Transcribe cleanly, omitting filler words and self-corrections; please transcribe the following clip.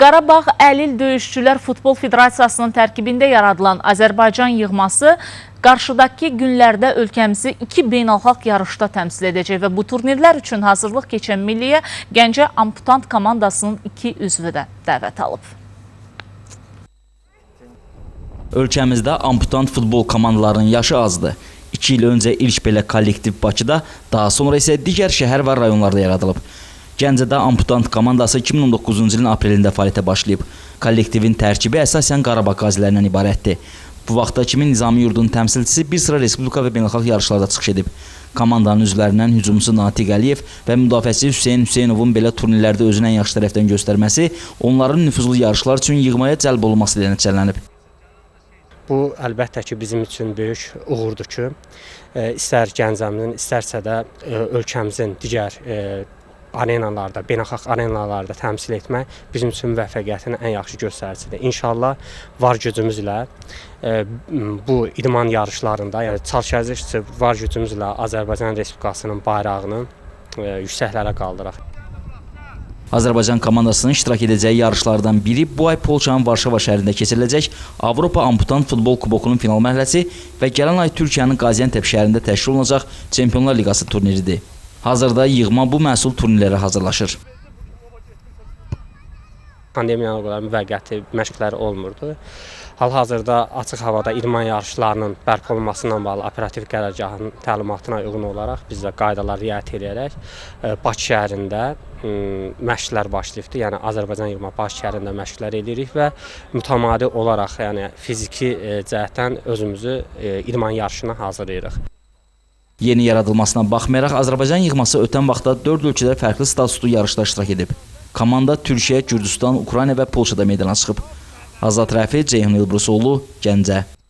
Qarabağ Əlil Döyüşçülər Futbol Federasiyasının tərkibində yaradılan Azərbaycan yığması qarşıdakı günlərdə ölkəmizi 2 beynəlxalq yarışda təmsil edəcək və bu turnirlər üçün hazırlıq keçən milliyə Gəncə amputant komandasının 2 üzvü də dəvət alıb. Ölkəmizdə amputant futbol komandalarının yaşı azdır. 2 il öncə ilk belə kollektiv Bakıda, daha sonra isə digər şəhər və rayonlarda yaradılıb. Gəncədə amputant komandası 2019-cu ilin aprelində fəaliyyətə başlayıb. Kollektivin tərkibi əsasən Qarabağ qazilərindən ibarətdir. Bu vaxtda kimin nizami yurdunun təmsilçisi bir sıra respublika və beynəlxalq yarışlarda çıxış edib. Komandanın üzvlərindən hücumçusu Natiq Əliyev və müdafiəçisi Hüseyn Hüseynovun belə turnirlərdə özünü ən yaxşı tərəfdən göstərməsi onların nüfuzlu yarışlar üçün yığmaya cəlb olunması ilə nəticələnib. Bu, əlbəttə ki, bizim üçün böyük uğurdur ki, istər Gəncəmizin, istərsə də ölkəmizin digər arenalarda, beynəlxalq arenalarda təmsil etmək bizim üçün müvəffəqiyyətin ən yaxşı göstəricisidir. İnşallah var gücümüzlə bu idman yarışlarında, yəni çalışacağıq ki, var gücümüzlə Azərbaycan Respublikasının bayrağını yüksəklərə qaldıraq. Azərbaycan komandasının iştirak edəcəyi yarışlardan biri bu ay Polşanın Varşava şəhərində keçiriləcək Avropa Amputant Futbol Kubokunun final mərhələsi və gələn ay Türkiyənin Qaziantep şəhərində təşkil olunacaq Çempionlar Liqası turniridir. Hazırda yığma bu məhsul turnirlərə hazırlaşır. Pandemiyadan qədər müvəqqəti məşqləri olmurdu. Hal-hazırda açıq havada idman yarışlarının bərpa olunmasından bağlı operativ qərargahın təlimatına uyğun olaraq biz də qaydalara riayət edərək Bakı şəhərində məşqlər başlayıbdır. Yəni Azərbaycan yığma Bakı şəhərində məşqlər edirik və mütəmadi olaraq, yəni fiziki cəhətdən özümüzü idman yarışına hazırlayırıq. Yeni yaradılmasına baxmayaraq Azərbaycan yığması ötən vaxtda 4 ölkədə fərqli statuslu yarışda iştirak edib. Komanda Türkiyə, Gürcüstan, Ukrayna və Polşada meydana çıxıb. Azad Rəfi, Ceyhun İlbrusoğlu, Gəncə.